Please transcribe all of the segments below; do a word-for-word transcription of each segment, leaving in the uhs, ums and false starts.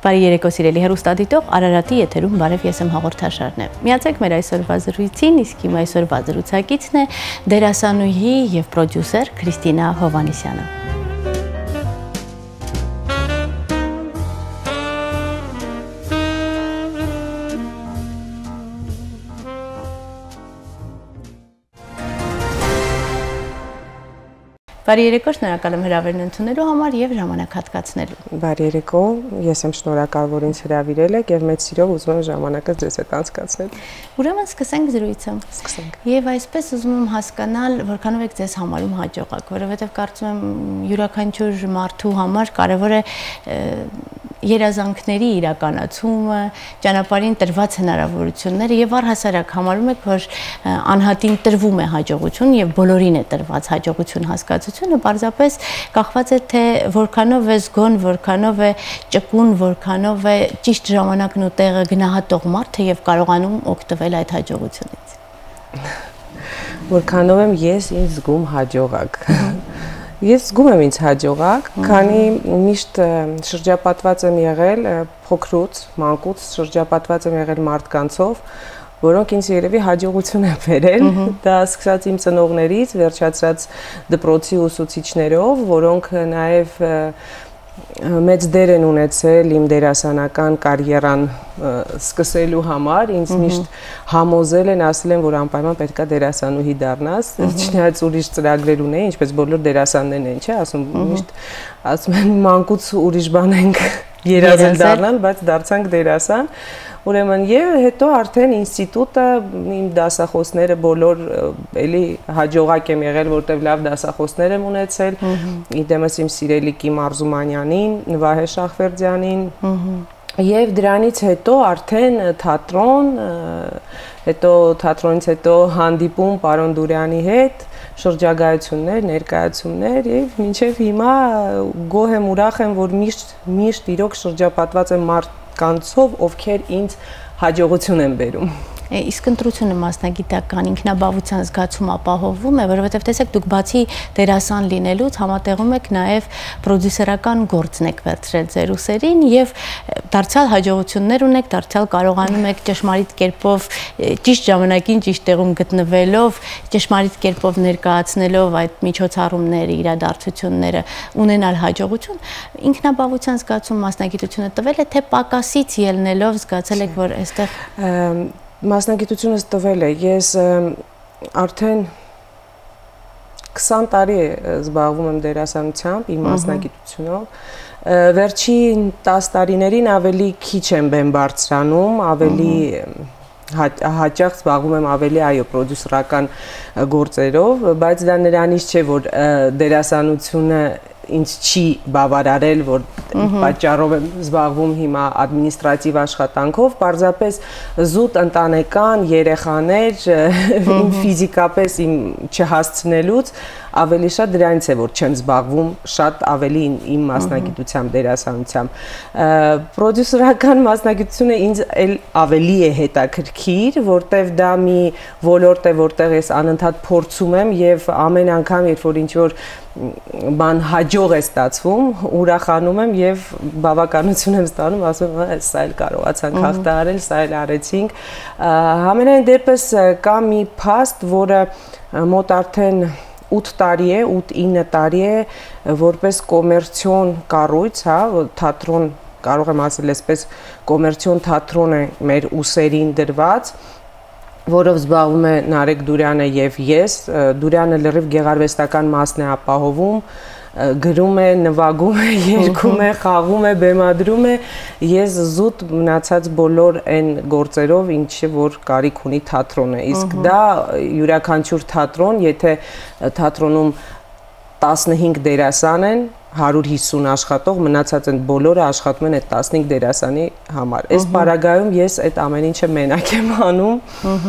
Բարի երեկո սիրելի հեռուստադիտող, Արարատի եթերում բարև, ես եմ հաղորդաշարն է։ Միացեք մեր այսօրվա զրույցին, իսկ իմ այսօրվա զրուցակիցն է դերասանուհի եւ պրոդյուսեր Քրիստինա Հովհաննիսյանը։ Բարի երեկո, շնորհակալ եմ հրավերն ընդունելու համար եւ ժամանակ հատկացնելու։ Բարի երեկո, ես եմ շնորհակալ, որ ինձ հրավիրել եք եւ մեծ սիրով ուզում եմ ժամանակը ձեզ հետ անցկացնել։ Ուրեմն սկսենք զրույցը։ Սկսենք։ Եվ այսպես ուզում եմ հասկանալ, որքանով եք ձեզ համարում հաջողակ, որովհետեւ կարծում եմ յուրաքանչյուր մարդու համար կարեւոր է երազանքների իրականացումը, ճանապարհին տրված հնարավորությունները եւ առհասարակ համարում եք, որ անհատին տրվում է հաջողություն եւ բոլորին է տրված հաջողություն հասկացությունը, պարզապես կախված է թե որքանով է զգոն, որքանով է ճկուն, որքանով է ճիշտ ժամանակն ու տեղը գնահատող մարդը եւ կարողանում օգտվել այդ հաջողությունից։ Որքանով եմ ես ինձ զգում հաջողակ։ Ես զգում եմ ինձ հաջողակ, քանի միշտ շրջապատված եմ եղել փոքրուց, մանկուց շրջապատված եմ եղել մարդկանցով, որոնք ինձ երևի հաջողություն են բերել, դա սկսած իմ ծնողներից, վերջացած դպրոցի ուսուցիչներով, որոնք նաև մեծ դեր են ունեցել իմ դերասանական կարիերան սկսելու համար, ինձ միշտ համոզել են, ասել են, որ անպայման պետք է դերասանուհի դառնաս, չնայած ուրիշ ծրագրեր ունեի, ինչպես բոլոր դերասաններն են, չէ, ասում միշտ ասում են մանկուց ուրիշ բան ենք երազել դառնալ, բայց դարձանք դերասան։ Ուրեմն եւ հետո արդեն ինստիտուտը իմ դասախոսները բոլոր էլի հաջողակ եմ եղել, որտեվ լավ դասախոսներ եմ ունեցել, իդեմս իմ սիրելի Կիմ Արզումանյանին, Վահե Շախվերդյանին, եւ դրանից հետո արդեն թատրոն, հետո թատրոնից հետո հանդիպում պարոն Դուրյանի հետ, շրջագայություններ, ներկայացումներ եւ մինչեւ հիմա գոհ եմ, ուրախ եմ, որ միշտ միշտ իրոք շրջապատված եմ մարդ կանցով, ովքեր ինձ հաջողություն են բերում։ Իսկ ընտրությունը մասնագիտական ինքնաբավության զգացում ապահովում է, որովհետև տեսեք դուք բացի դերասան լինելուց համատեղում եք նաև պրոդյուսերական գործն եք վերցրել ձեր ուսերին եւ դարձյալ հաջողություններ ունեք, դարձյալ կարողանում եք ճշմարիտ կերպով ճիշտ ժամանակին ճիշտ տեղում գտնվելով, ճշմարիտ կերպով ներկայացնելով այդ միջոցառումները, իրադարձությունները ունենալ հաջողություն։ Ինքնաբավության զգացում մասնագիտությունը տվել է, թե պակասից ելնելով զգացել եք, որ այստեղ Մասնագիտությունս տվել է, ես արդեն քսան տարի զբաղվում եմ դերասանությամբ, իմ մասնագիտությունով, վերջին տասը տարիներին ավելի քիչ եմ բեմ բարձրանում, ավելի հաճախ զբաղվում եմ ավելի այո պրոդյուսերական գործերով, բայց դա նրանից չէ, որ դերասանությունը ինձ չի բավարարել, որ պատճառով եմ զբաղվում հիմա ադմինիստրատիվ աշխատանքով, պարզապես զուտ ընտանեկան երեխաներ իմ ֆիզիկապես իմ չհասցնելուց ավելի շատ դրանից է, որ չեմ զբաղվում շատ ավելի իմ մասնագիտությամբ, դերասանությամբ։ Պրոդյուսերական մասնագիտությունը ինձ ավելի է հետաքրքիր, որտեվ դա մի ոլորտ է, որտեղ ես անընդհատ փորձում եմ եւ ամեն անգամ, երբ որ ինչ-որ բան հաջող է ստացվում, ուրախանում եմ եւ բավականություն եմ ստանում, ասում եմ, սա էլ կարողացանք հաղթահարել, սա էլ արեցինք։ Համենայն դեպս կա մի փաստ, որը մոտ արդեն ութ տարի է, ութ-ինը տարի է, որպես կոմերցիոն կառույց, հա, թատրոն, կարող եմ ասել այսպես, կոմերցիոն թատրոն է մեր ուսերին դրված, որով զբաղվում է Նարեկ Դուրյանը եւ ես, Դուրյանը լրիվ գեղարվեստական մասն է ապահովում, գրում է, նվագում է, երգում է, խաղում է, բեմադրում է, ես զուտ մնացած բոլոր այն գործերով, ինչը որ կարիք ունի թատրոնը, իսկ դա յուրաքանչյուր թատրոն, եթե թատրոնում տասնհինգ դերասան են, հարյուր հիսուն աշխատող, մնացած են բոլորը աշխատում են այդ տասնհինգ դերասանի համար։ Այս պարագայում ես այդ ամեն ինչը մենակ եմ անում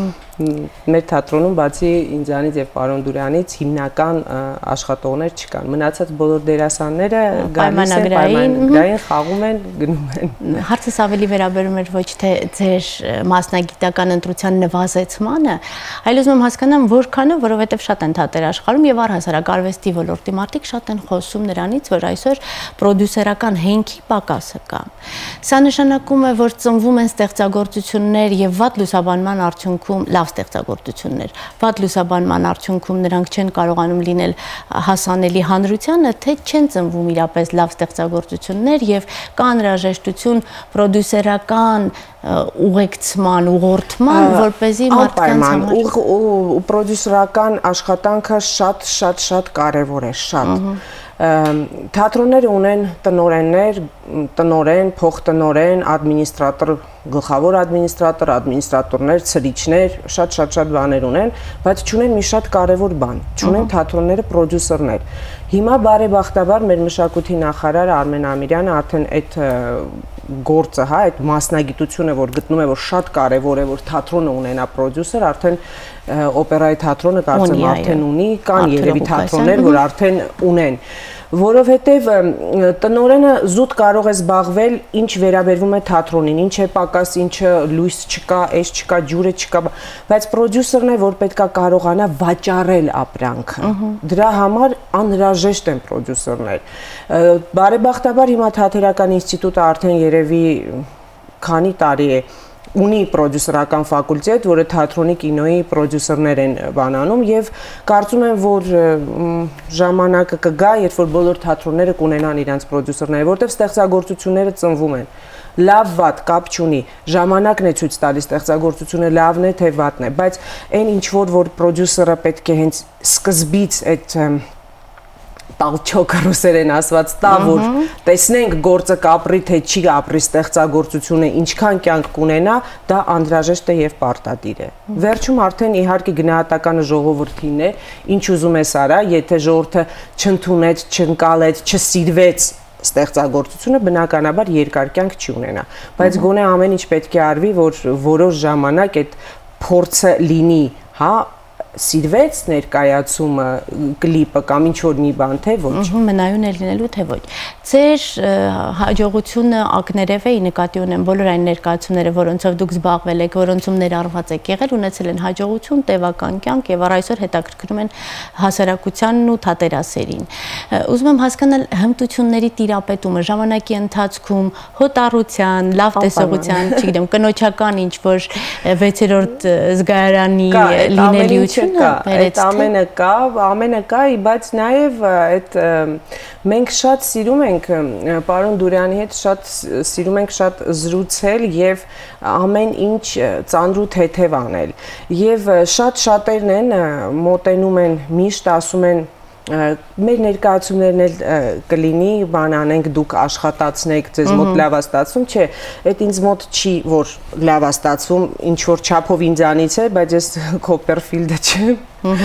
մեր թատրոնում բացի ինձանից եւ պարոն Դուրյանից հիմնական աշխատողներ չկան։ Մնացած բոլոր դերասանները գալիս են պայմանագրային, խաղում են, գնում են։ Հարցս ավելի վերաբերում էր ոչ թե ձեր մասնագիտական ընտրության նվազեցմանը, այլ ուզում եմ հասկանամ որքանը, որովհետեւ շատ են թատեր աշխարհում եւ առհասարակ արվեստի ոլորտի մարդիկ շատ են խոսում նրանից, որ այսօր պրոդյուսերական հենքի պակասը կա։ Սա նշանակում է, որ ծնվում են ստեղծագործություններ եւ վատ լուսաբանման արդյունքում լավ ստեղծագործություններ, վատ լուսաբանման արդյունքում նրանք չեն կարողանում լինել հասանելի հանրությանը, թե չեն ծնվում իրապես լավ ստեղծագործություններ եւ կա անհրաժեշտություն պրոդյուսերական ուղեկցման, ուղղորդման, որպեսզի մարդկանց համար ու պրոդյուսերական աշխատանքը շատ շատ շատ կարեւոր է, շատ։ Թատրոնները ունեն տնօրեններ, տնօրեն, փոխտնօրեն, ադմինիստրատոր, գլխավոր ադմինիստրատոր, ադմինիստրատորներ, ցրիչներ, շատ-շատ-շատ բաներ ունեն, բայց չունեն մի շատ կարևոր բան, չունեն թատրոնները պրոդյուսերներ։ Հիմա բարեբախտաբար մեր մշակույթի նախարար Արմեն Ամիրյանը արդեն այդ գործը, հա, այդ մասնագիտությունը, որ գտնում է, որ շատ կարևոր է, որ թատրոնը ունենա պրոդյուսեր, արդեն օպերայի թատրոնը կարծեմ արդեն ունի, կան երևի թատրոններ, որ արդեն ունեն, որովհետև տնօրենը զուտ կարող է զբաղվել ինչ վերաբերվում է թատրոնին, ինչ է պակաս, ինչը լույս չկա, էս չկա, ջուրը չկա, բայց պրոդյուսերն է, որ պետքա կարողանա վաճառել ապրանքը։ Դրա համար անհրաժեշտ են պրոդյուսերներ։ Բարեբախտաբար հիմա Թատերական ինստիտուտը արդեն երևի քանի տարի է ունի պրոդյուսերական ֆակուլտետ, որը թատրոնի, կինոյի պրոդյուսերներ են բանանում եւ կարծում եմ, որ ժամանակը կգա, երբ որ բոլոր թատրոնները կունենան իրենց պրոդյուսերները, որտեղ ստեղծագործությունները ծնվում են։ Լավ վատ կապ չունի, ժամանակն է ցույց տալիս ստեղծագործությունը լավն է թե վատն է, բայց այն ինչ որ որ պրոդյուսերը պետք է հենց սկզբից այդ տալչոք ռուսերեն ասված տա, որ տեսնենք գործը կապրի թե չի ապրի ստեղծագործությունը ինչքան կյանք կունենա, դա անհրաժեշտ է եւ պարտադիր է։ Վերջում արդեն իհարկե գնահատականը ժողովրդին է, ինչ ուզում ես արա, եթե ժողովուրդը չընդունեց, չընկալեց, չսիրվեց ստեղծագործությունը, բնականաբար երկար կյանք չի ունենա, բայց գոնե ամեն ինչ պետք է արվի, որ որոշ ժամանակ այդ փորձը լինի, հա, սիրվեց ներկայացումը, կլիպը կամ ինչ-որ մի բան, թե ոչ։ Մնայուն է լինելու, թե ոչ։ Ձեր հաջողությունը ակներև է, նկատի ունեմ բոլոր այն ներկայացումները, որոնցով դուք զբաղվել եք, որոնցում ներառված եք եղել, ունեցել են հաջողություն, տևական կյանք եւ առ այսօր հետաքրքրում են հասարակությանն ու թատերասերին։ Ուզում եմ հասկանալ հմտությունների տիրապետումը ժամանակի ընթացքում, հոտառության, լավ տեսողության, չգիտեմ, կնոջական ինչ-որ վեցերորդ զգայարանի լինելիություն այդ ամենը կա, ամենը կա, բայց նաև այդ մենք շատ սիրում ենք պարոն Դուրյանի հետ շատ սիրում ենք շատ զրուցել եւ ամեն ինչ ծանրու թեթև անել եւ շատ շատերն են մոտենում են միշտ ասում են մեր ներկայացումներն էլ կլինի, բան անենք, դուք աշխատացնեք, ձեզ մոտ լավ է ստացվում, չէ, այդ ինձ մոտ չի, որ լավ է ստացվում, ինչ որ չափով ինձանից է, բայց ես Կոպերֆիլդը չեմ,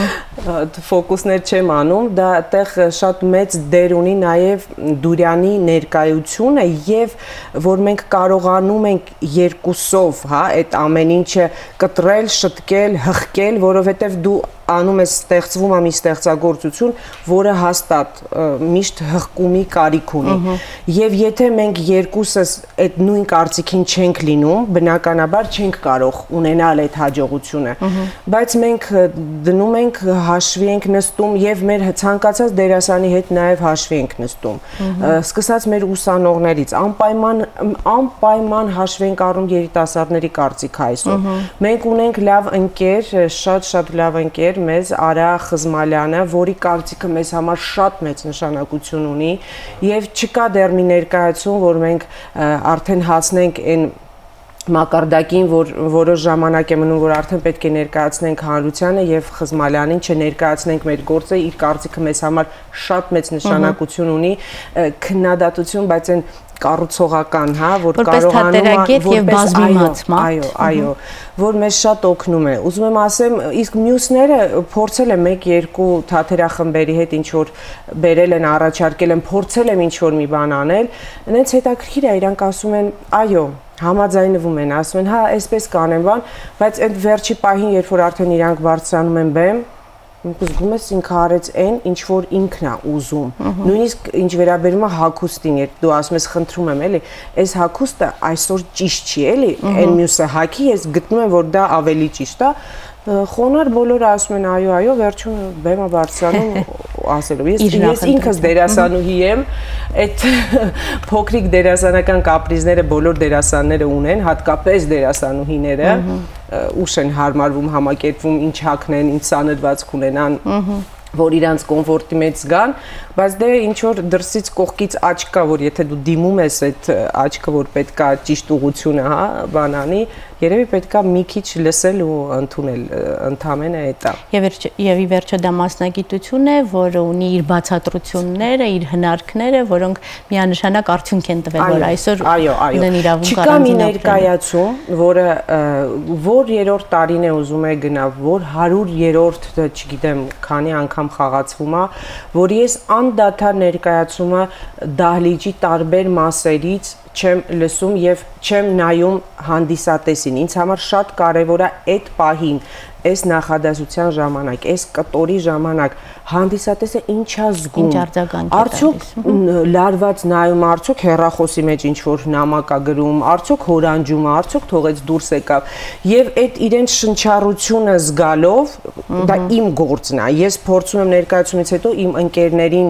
ֆոկուսներ չեմ անում, դա այդտեղ շատ մեծ դեր ունի նաև Դուրյանի ներկայությունը եւ որ մենք կարողանում ենք երկուսով, հա, այդ ամեն ինչը կտրել, շտկել, հղկել, որովհետեւ դու անում ես ստեղծվում է մի ստեղծագործություն, որը հաստատ միշտ հղկումի կարիք ունի։ Եվ եթե մենք երկուսս այդ նույն կարծիքին չենք լինում, բնականաբար չենք կարող ունենալ այդ հաջողությունը։ Բայց մենք դնում ենք, հաշվի ենք նստում եւ մեր ցանկացած դերասանի հետ նաեւ հաշվի ենք նստում։ Սկսած մեր ուսանողներից, անպայման անպայման հաշվի ենք առնում երիտասարդների կարծիքը այսօր։ Մենք ունենք լավ ընկեր, շատ-շատ լավ ընկեր մեզ Արա Խզմալյանը, որի կարծիքը մեզ համար շատ մեծ նշանակություն ունի եւ չկա դեռ մի ներկայացում, որ մենք արդեն հասնենք այն մակարդակին, որ որոշ ժամանակ է մնում, որ արդեն պետք է ներկայացնենք հանրությանը եւ Խզմալյանին չներկայացնենք մեր գործը, իր կարծիքը մեզ համար շատ մեծ նշանակություն ունի, քննադատություն, բայց այն կառուցողական, հա, որ կարողանում է որպես այո, այո, որ մեզ շատ օգնում է։ Ուզում եմ ասեմ, իսկ մյուսները փորձել եմ մեկ-երկու թատերախմբերի հետ ինչ որ բերել են, առաջարկել են, փորձել եմ ինչ որ մի բան անել, այնց հետաքրքիր է, իրանք ասում են, այո, Համաձայնվում են, ասում են, հա, այսպես կանեմ բան, բայց այդ վերջի պահին, երբ որ արդեն իրանք բարձրանում են բեմ, զգում ես ինքը արեց այն, ինչ որ ինքն է ուզում։ Նույնիսկ ինչ վերաբերում է հագուստին, երբ դու ասում ես խնդրում եմ, էլի, այս հագուստը այսօր ճիշտ չի, էլի, այն մյուսը հագի, ես գտնում եմ, որ դա ավելի ճիշտ է։ Խոնար բոլորը ասում են այո, այո, վերջում բեմը բարձրանում ասելով։ Ես ես ինքս դերասանուհի եմ, այդ փոքրիկ դերասանական կապրիզները բոլոր դերասանները ունեն, հատկապես դերասանուհիները, ուշ են հարմարվում, համակերպվում, ինչ հագնեն, ինչ սանրվածք ունենան, որ իրանց կոմֆորտի մեջ զգան, բայց դե ինչ որ դրսից կողքից աչք կա, որ եթե դու դիմում ես այդ աչքը, որ պետքա ճիշտ ուղղությունը, հա, բանանի, երևի պետքա մի քիչ լսել ու ընդունել, ընդամենը էտա։ Եվ ի վերջո դա մասնագիտություն է, որը ունի իր բացատրությունները, իր հնարքները, որոնք միանշանակ արդյունք են տվել, որ այսօր ունեն իրավունք առանձին ապրել։ Չկա մի ներկայացում, որը որ երրորդ տարին է ուզում է գնա, որ հարյուր-երրորդ, չգիտեմ, քանի անգամ խաղացվում է, որ ես անդադար ներկայացումը դահլիճի տարբեր մասերից չեմ լսում եւ չեմ նայում հանդիսատեսին։ Ինձ համար շատ կարեւոր է այդ պահին, այս նախադասության ժամանակ, այս կտորի ժամանակ հանդիսատեսը ինչ է զգում։ Ինչ արձագանք է Արդյոք լարված նայում, արդյոք հեռախոսի մեջ ինչ որ նամակ է գրում, արդյոք հորանջում է, արդյոք թողեց դուրս եկավ։ Եվ այդ իրենց շնչառությունը զգալով, դա իմ գործն է։ Ես փորձում եմ ներկայացումից հետո իմ ընկերներին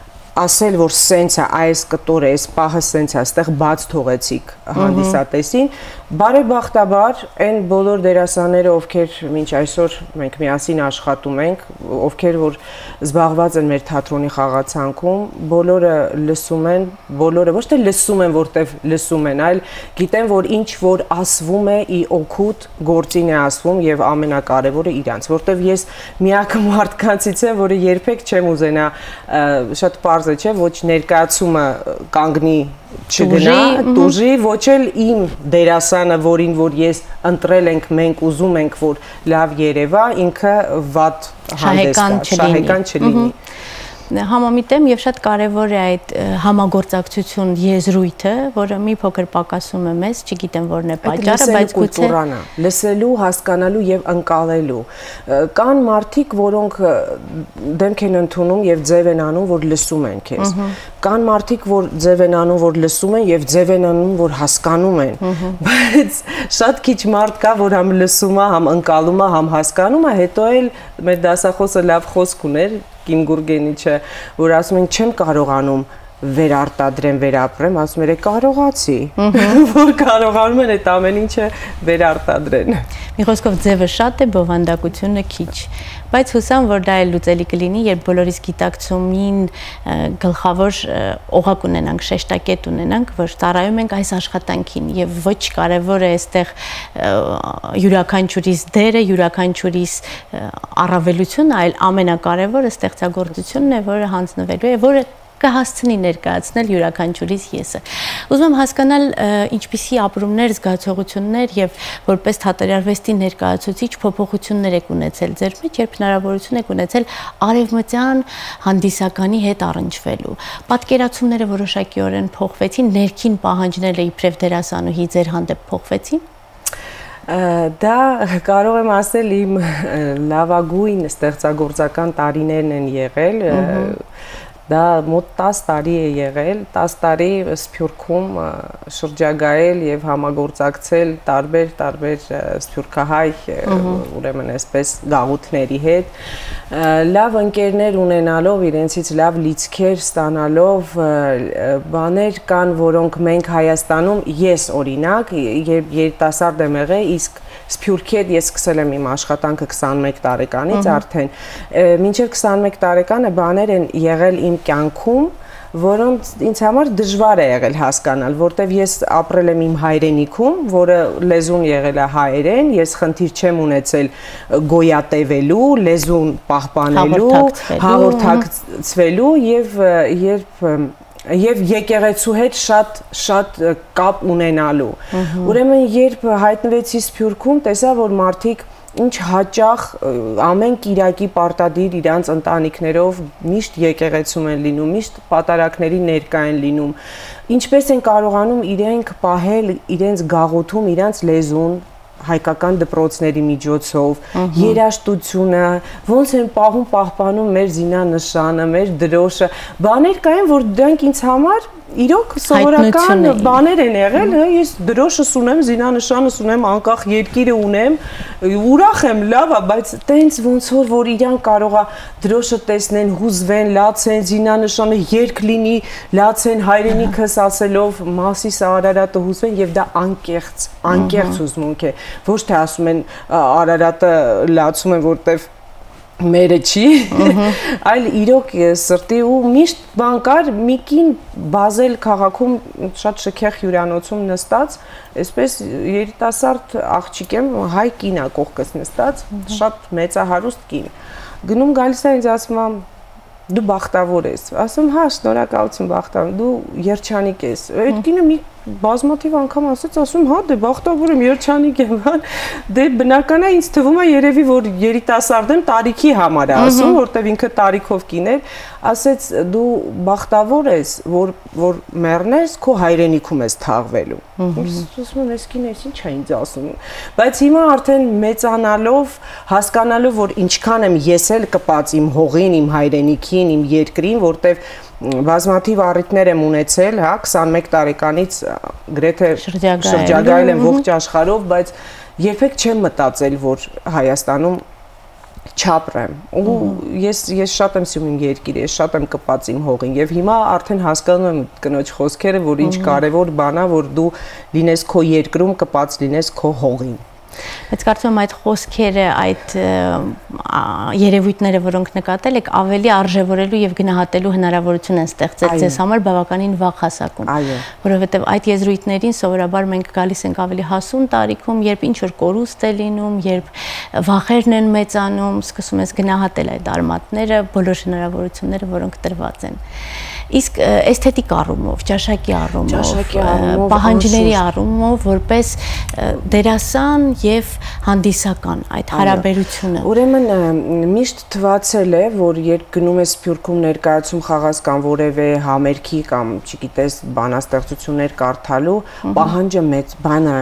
ասել, որ սենց է, այս կտորը, այս պահը սենց է, այստեղ բաց թողեցիք հանդիսատեսին, բարեբախտաբար այն բոլոր դերասանները, ովքեր մինչ այսօր մենք միասին աշխատում ենք, ովքեր որ զբաղված են մեր թատրոնի խաղացանքում, բոլորը լսում են, բոլորը ոչ թե լսում են, որտեվ լսում են, այլ գիտեն, որ ինչ որ ասվում է, ի օգուտ գործին է ասվում եւ ամենակարևորը իրանց, որտեվ ես միակ մարդկանցից եմ, որը երբեք չեմ ուզենա շատ պարզ է, չէ, ոչ ներկայացումը կանգնի չգնա, տուժի, ոչ էլ իմ դերասանը, որին որ ես ընտրել ենք, մենք ուզում ենք, որ լավ երևա, ինքը վատ հանդես գա, շահեկան չլինի։ Համամիտ եմ եւ շատ կարեւոր է այդ համագործակցություն եզրույթը, որը մի փոքր պակասում է մեզ, չգիտեմ որն է պատճառը, բայց գուցե լսելու, հասկանալու եւ ընկալելու։ Կան մարդիկ, որոնք դեմք են ընդունում եւ ձև են անում, որ լսում են քեզ։ Կան մարդիկ, որ ձև են անում, որ լսում են եւ ձև են անում, որ հասկանում են։ Բայց շատ քիչ մարդ կա, որ համ լսում է, համ ընկալում է, համ հասկանում է, հետո էլ մեր դասախոսը լավ խոսք ուներ Կիմ Գուրգենիչը, որ ասում են չեմ կարողանում վերարտադրեմ, վերապրեմ, ասում էր կարողացի, որ կարողանում են այդ ամեն ինչը վերարտադրեն։ Մի խոսքով ձևը շատ է, բովանդակությունը քիչ, բայց հուսամ, որ դա էլ լուծելի կլինի, երբ բոլորիս գիտակցումին գլխավոր օղակ ունենանք, շեշտակետ ունենանք, որ ծառայում ենք այս աշխատանքին եւ ոչ կարեւոր է այստեղ յուրաքանչյուրիս դերը, յուրաքանչյուրիս առավելությունը, այլ ամենակարևորը ստեղծագործությունն է, որը հանձնվելու է, որը կհասցնի ներկայացնել յուրաքանչյուրիս եսը։ Ուզում եմ հասկանալ ինչպիսի ապրումներ, զգացողություններ եւ որպես թատերարվեստի ներկայացուցիչ փոփոխություններ եք ունեցել ձեր մեջ, երբ հնարավորություն եք ունեցել արևմտյան հանդիսականի հետ առնչվելու։ Պատկերացումները որոշակիորեն փոխվեցին, ներքին պահանջները իբրև դերասանուհի ձեր հանդեպ փոխվեցին։ Դա կարող եմ ասել իմ լավագույն ստեղծագործական տարիներն են եղել, դա մոտ տասը տարի է եղել, տասը տարի Սփյուռքում շրջագայել եւ համագործակցել տարբեր-տարբեր սփյուռքահայ, ուրեմն այսպես գաղութների հետ, լավ ընկերներ ունենալով, իրենցից լավ լիցքեր ստանալով, բաներ կան, որոնք մենք Հայաստանում, ես օրինակ, երբ երիտասարդ եմ եղել, իսկ Սփյուռքի հետ ես սկսել եմ իմ աշխատանքը քսանմեկ տարեկանից արդեն, մինչև քսանմեկ տարեկանը բաներ են եղել իմ կյանքում, որոնց ինձ համար դժվար է եղել հասկանալ, որտեվ ես ապրել եմ իմ հայրենիքում, որը լեզուն եղել է հայերեն, ես խնդիր չեմ ունեցել գոյատևելու, լեզուն պահպանելու, հաղորդակցվելու եւ երբ Եվ եկեղեցու հետ շատ շատ կապ ունենալու։ Ուրեմն երբ հայտնվեցի Սփյուռքում, տեսա, որ մարդիկ ինչ հաճախ ամեն կիրակի պարտադիր իրանց ընտանիքներով միշտ եկեղեցում են լինում, միշտ պատարակների ներկա են լինում, ինչպես են կարողանում իրենք պահել իրենց գաղութում, իրենց լեզուն, հայկական դպրոցների միջոցով, երաժշտությունը, ոնց են պահում պահպանում մեր զինանշանը, մեր դրոշը, բաներ կային, որ դրանք ինձ համար իրոք սովորական բաներ են եղել, ես դրոշս ունեմ, զինանշանս ունեմ, անկախ երկիրը ունեմ, ուրախ եմ, լավ է, բայց տենց ոնց որ որ իրան կարողա դրոշը տեսնեն, հուզվեն, լացեն, զինանշանը երկ լինի, լացեն հայրենիքս ասելով, Մասիս Արարատը հուզվեն եւ դա անկեղծ, անկեղծ հուզմունք է, ոչ թե ասում են Արարատը լացում են, որտեվ մերը չի, այլ իրոք սրտի ու միշտ բան կար, մի կին Բազել քաղաքում շատ շքեղ հյուրանոցում նստած, այսպես երիտասարդ աղջիկ եմ, հայ կին է կողքս նստած, շատ մեծահարուստ կին, գնում գալիս է ինձ ասում եմ, դու բախտավոր ես, ասում հա շնորհակալություն բախտավոր, դու երջանիկ ես, այդ կինը մի բազմաթիվ անգամ ասաց, ասում հա դե բախտավոր եմ, երջանիկ եմ, դե բնական է ինձ թվում է երևի որ երիտասարդ եմ տարիքի համար է ասում, որտեվ ինքը տարիքով կին էր, ասեց դու բախտավոր ես, որ որ մեռնես, քո հայրենիքում ես թաղվելու։ Ասում եմ, այս կինը ինչ է ինձ ասում։ Բայց հիմա արդեն մեծանալով, հասկանալով, որ ինչքան եմ ես էլ կպած իմ հողին, իմ հայրենիքին, իմ երկրին, որտեվ բազմաթիվ առիթներ եմ ունեցել, հա, քսանմեկ տարեկանից գրեթե շրջագայել եմ ողջ աշխարհով, բայց երբեք չեմ մտածել, որ Հայաստանում չապրեմ։ Ու ես ես շատ եմ սիրում իմ երկիրը, ես շատ եմ կպած իմ հողին եւ հիմա արդեն հասկանում եմ կնոջ խոսքերը, որ ինչ կարեւոր բան է, որ դու լինես քո երկրում, կպած լինես քո հողին։ Բայց կարծում եմ այդ խոսքերը, այդ երևույթները, որոնք նկատել եք, ավելի արժևորելու եւ գնահատելու հնարավորություն են ստեղծել ձեզ համար բավականին վաղ հասակում, որովհետեւ այդ եզրույթներին սովորաբար մենք գալիս ենք ավելի հասուն տարիքում, երբ ինչ որ կորուստ է լինում, երբ վախերն են մեծանում, սկսում ես գնահատել այդ արմատները, բոլոր հնարավորությունները, որոնք տրված են։ Իսկ էսթետիկ առումով, ճաշակի առումով, պահանջների առումով, որպես դերասան եւ հանդիսական այդ հարաբերությունը։ Ուրեմն միշտ թվացել է, որ երբ գնում ես Սփյուռքում ներկայացում խաղաս կամ որևէ համերգի կամ, չգիտես, բանաստեղծություններ կարդալու, պահանջը մեծ բանը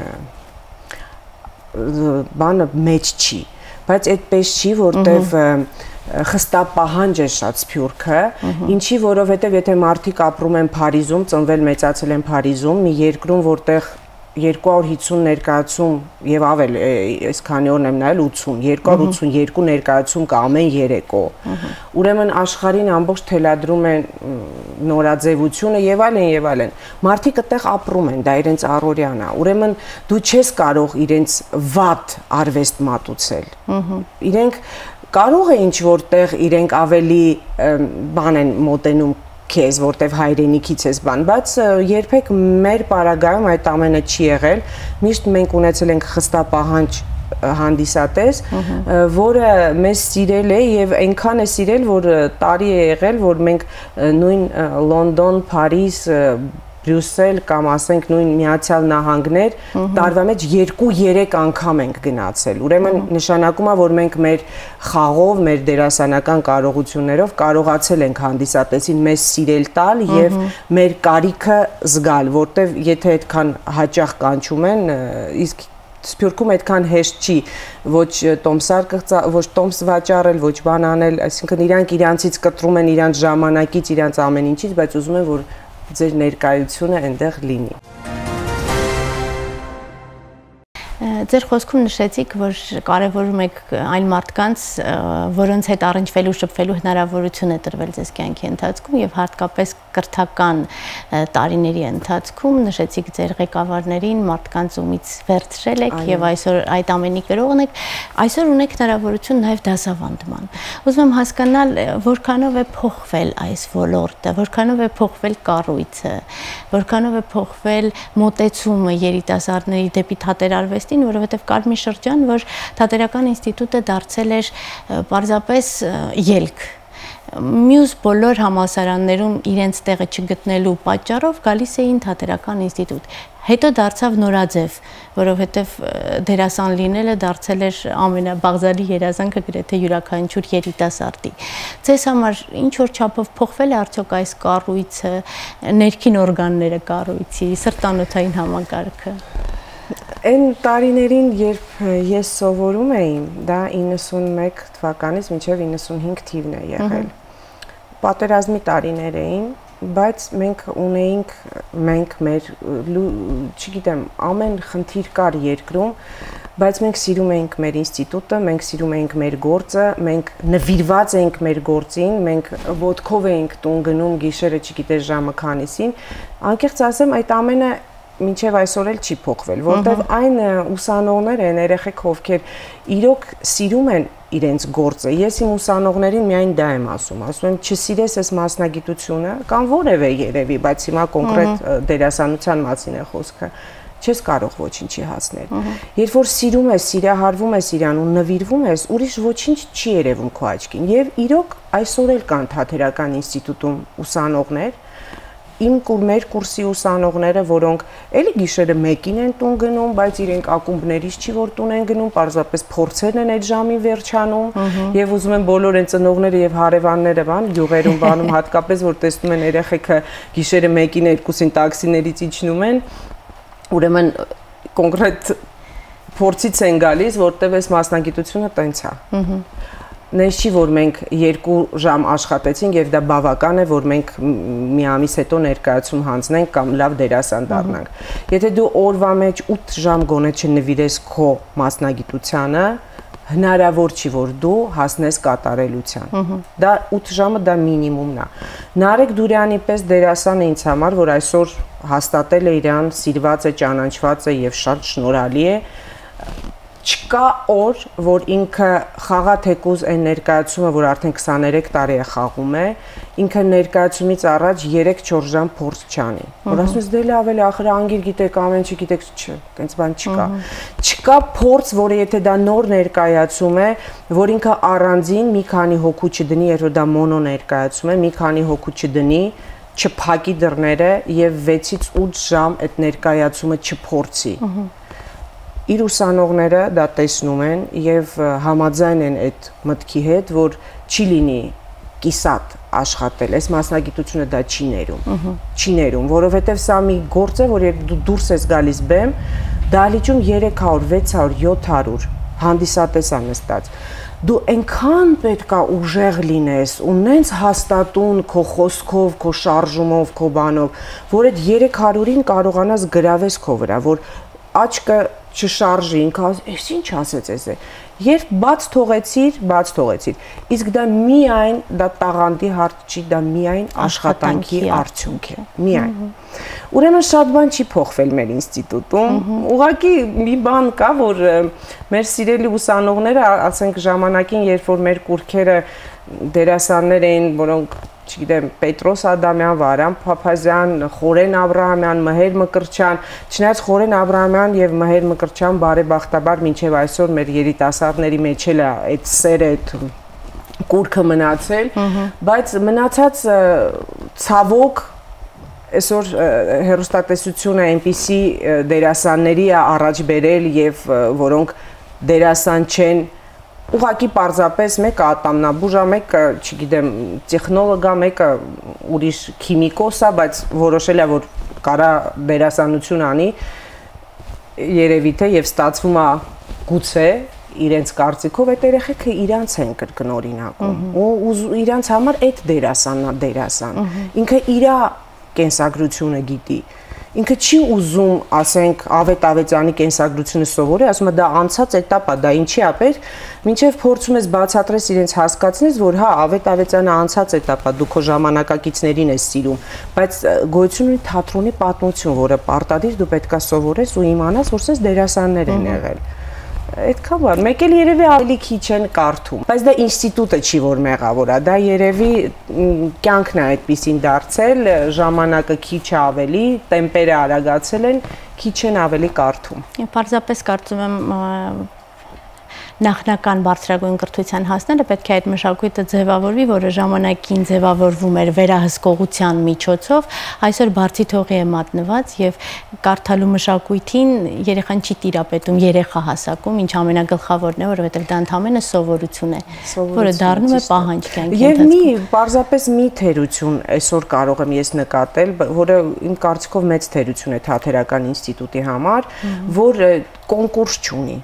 բանը մեծ չի, բայց այդպես չի, որտեվ խստապահանջ է շատ Սփյուռքը, ինչի որովհետև եթե մարդիկ ապրում են Փարիզում, ծնվել մեծացել են Փարիզում, մի երկրում, որտեղ երկու հարյուր հիսուն ներկայացում եւ ավել, այսքանի օրն եմ նայել ութուն, երկու հարյուր ութսունյոթ ներկայացում կա ամեն երեկո։ Ուրեմն աշխարհին ամբողջ թելադրում են նորաձևությունը եւ այլն եւ այլն։ Մարդիկ այդտեղ ապրում են, դա իրենց առօրյան է։ Ուրեմն դու չես կարող իրենց վատ արվեստ մատուցել։ Իրենք կարող է ինչ որտեղ իրենք ավելի բան են մոտենում քեզ, որտեվ հայրենիքից ես բան, բայց երբեք մեր պարագայում այդ ամենը չի եղել, միշտ մենք ունեցել ենք խստապահանջ հանդիսատես, որը մեզ սիրել է եւ այնքան է սիրել, որ տարի է եղել, որ մենք նույն Լոնդոն, Փարիզ, Բրյուսել կամ ասենք նույն Միացյալ Նահանգներ տարվա մեջ երկու-երեք անգամ ենք գնացել։ Ուրեմն նշանակում է, որ մենք մեր խաղով, մեր դերասանական կարողություններով կարողացել ենք հանդիսատեսին մեզ սիրել տալ եւ մեր կարիքը զգալ, որտեվ եթե այդքան հաճախ կանչում են, իսկ Սփյուռքում այդքան հեշտ չի, ոչ տոմսար ոչ տոմս վաճառել, ոչ բան անել, այսինքն իրանք իրանցից կտրում են իրանց ժամանակից, իրանց ամեն ինչից, բայց ուզում են, որ ձեր ներկայությունը այնտեղ լինի։ Ձեր խոսքում նշեցիք, որ կարևորում եք այն մարդկանց, որոնց հետ առնչվելու, շփվելու հնարավորություն է տրվել ձեզ կյանքի ընթացքում եւ հատկապես կրթական տարիների ընթացքում նշեցիք ձեր ղեկավարներին, մարդկանց ումից վերցրել եք եւ այսօր այդ ամենի կրողն եք, այսօր ունեք հնարավորություն նաեւ դասավանդման։ Ուզում եմ հասկանալ, որքանով է փոխվել այս ոլորտը, որքանով է փոխվել կառույցը, որքանով է փոխվել մոտեցումը երիտասարդների դեպի թատերարվեստին, որովհետև կար մի շրջան, որ թատերական ինստիտուտը դարձել էր պարզապես ելք, մյուս բոլոր համալսարաններում իրենց տեղը չգտնելու պատճառով գալիս էին թատերական ինստիտուտ։ Հետո դարձավ նորաձև, որովհետև դերասան լինելը դարձել էր ամենաբաղձալի երազանքը գրեթե յուրաքանչյուր երիտասարդի։ Ձեզ համար ինչ որ չափով փոխվել է արդյոք այս կառույցը, ներքին օրգանները կառույցի, սրտանոթային համակարգը։ Այն տարիներին, երբ ես սովորում էի, դա իննսունմեկ թվականից մինչև իննսունհինգ թիվն է եղել։ Պատերազմի տարիներ էին, բայց մենք ունեինք, մենք մեր, չգիտեմ, ամեն խնդիր կար երկրում, բայց մենք սիրում էինք մեր ինստիտուտը, մենք սիրում էինք մեր գործը, մենք նվիրված էինք մեր գործին, մենք ոտքով էինք տուն գնում, գիշերը չգիտես ժամը քանիսին, անկեղծ ասեմ, այդ ամենը մինչև այսօր էլ չի փոխվել, որտեղ այն ուսանողները են երեխեք, ովքեր իրոք սիրում են իրենց գործը։ Ես իմ ուսանողներին միայն դա եմ ասում, ասում եմ, չսիրես այս մասնագիտությունը կամ որևէ երևի, բայց հիմա կոնկրետ դերասանության մասին է խոսքը, չես կարող ոչինչի հասնել։ Երբ որ սիրում ես, սիրահարվում ես իրան ու նվիրվում ես, ուրիշ ոչինչ չի երևում քո աչքին։ Եվ իրոք այսօր էլ կան թատերական ինստիտուտում ուսանողներ, իմ մեր կուրսի ուսանողները, որոնք էլի գիշերը մեկին են տուն գնում, բայց իրենք ակումբներից չի որ տուն են գնում, պարզապես փորձերն են այդ ժամին վերջանում, եւ ուզում են բոլոր այն ծնողները եւ հարևանները բան յուղերում բանում, հատկապես որ տեսնում են երեխեքը գիշերը մեկին երկուսին տաքսիներից իջնում են, ուրեմն կոնկրետ փորձից են գալիս, որտեղ այս մասնագիտությունը տենց է։ Նես չի, որ մենք երկու ժամ աշխատեցինք եւ դա բավական է, որ մենք մի ամիս հետո ներկայացում հանձնենք կամ լավ դերասան դառնանք։ Եթե դու օրվա մեջ ութ ժամ գոնե չնվիրես քո մասնագիտությանը, հնարավոր չի, որ դու հասնես կատարելության։ Դա ութ ժամը դա մինիմումն է։ Նարեկ Դուրյանի պես դերասանը ինձ համար, որ այսօր հաստատել է իրան, սիրված է, ճանաչված է եւ շատ շնորհալի է, չկա օր, որ ինքը խաղաթեկուզ այն ներկայացումը, որ արդեն քսաներեք տարի է խաղում է, ինքը ներկայացումից առաջ երեք-չորս ժամ փորձ չանի։ Որ ասում ես դե լավ է, ախր անգիր գիտեք, ամեն չի գիտեք, չէ, տենց բան չկա։ Չկա փորձ, որը եթե դա նոր ներկայացում է, որ ինքը առանձին մի քանի հոգու չդնի, երբ որ դա մոնո ներկայացում է, մի քանի հոգու չդնի, չփակի դռները եւ վեցից ութ ժամ այդ ներկայացումը չփորձի։ Իր ուսանողները դա տեսնում են եւ համաձայն են այդ մտքի հետ, որ չի լինի կիսատ աշխատել, այս մասնագիտությունը դա չի ներում, չի ներում, որովհետեւ սա մի գործ է, որ երբ դու դուրս ես գալիս բեմ, դահլիճում երեք հարյուր, վեց հարյուր, յոթ հարյուր հանդիսատես է նստած։ Դու այնքան պետք է ուժեղ լինես, ու նենց հաստատուն քո խոսքով, քո շարժումով, քո բանով, որ այդ երեք հարյուրին կարողանաս գրավես քո վրա, որ աչքը չշարժի, ինքը այս ինչ ասեց էս է։ Երբ բաց թողեցիր, բաց թողեցիր։ Իսկ դա միայն դա տաղանդի հարց չի, դա միայն աշխատանքի արդյունք է, միայն։ Ուրեմն շատ բան չի փոխվել մեր ինստիտուտում։ Ուղղակի մի բան կա, որ մեր սիրելի ուսանողները, ասենք ժամանակին, երբ որ մեր կուրքերը դերասաններ էին, որոնք չգիտեմ, Պետրոս Ադամյան, Վարան Փափազյան, Խորեն Աբրահամյան, Մհեր Մկրտչյան, չնայած Խորեն Աբրահամյան եւ Մհեր Մկրտչյան բարեբախտաբար մինչեւ այսօր մեր երիտասարդների մեջ էլ է այդ սերը, այդ կուրքը մնացել, բայց մնացած ցավոք այսօր հեռուստատեսությունը այնպիսի դերասանների է առաջ բերել եւ որոնք դերասան չեն, ուղղակի պարզապես մեկը ատամնաբուժ է, մեկը, չգիտեմ, տեխնոլոգ է, մեկը ուրիշ քիմիկոս է, բայց որոշել է, որ կարա դերասանություն անի, երևի թե եւ ստացվում է գուցե իրենց կարծիքով այդ երեխեքը իրանց են կրկնօրինակում ու իրանց համար այդ դերասանն է դերասան, ինքը իր կենսագրությունը գիտի։ Ինքը չի ուզում, ասենք, Ավետ Ավետյանի կենսագրությունը սովորի, ասում է դա անցած էտապ է, դա ինչի է պետք, մինչև փորձում ես բացատրես իրենց հասկացնես, որ հա, Ավետ Ավետյանը անցած էտապ է, դու քո ժամանակակիցներին ես սիրում, բայց գոյություն ունի թատրոնի պատմություն, որը պարտադիր դու պետքա սովորես ու իմանաս, որ սենց դերասաններ են եղել։ Այդքան բան, մեկ էլ երևի ավելի քիչ են կարդում, բայց դա ինստիտուտը չի, որ մեղավոր է, դա երևի կյանքն է այդպիսին դարձել, ժամանակը քիչ է ավելի, տեմպերը արագացել են, քիչ են ավելի կարդում։ Պարզապես կարծում եմ նախնական բարձրագույն կրթության հասնելը պետք է այդ մշակույթը ձևավորվի, որը ժամանակին ձևավորվում էր վերահսկողության միջոցով, այսօր բարձի թողի է մատնված եւ կարդալու մշակույթին երեխան չի տիրապետում երեխա հասակում, ինչ ամենագլխավորն է, որովհետեւ դա ընդհանրապես սովորություն է, որը դառնում է պահանջ կյանքի ընթացքում։ Եվ մի պարզապես մի թերություն այսօր կարող եմ ես նկատել, որը իմ կարծիքով մեծ թերություն է Թատերական ինստիտուտի համար, որ կոնկուրս չունի։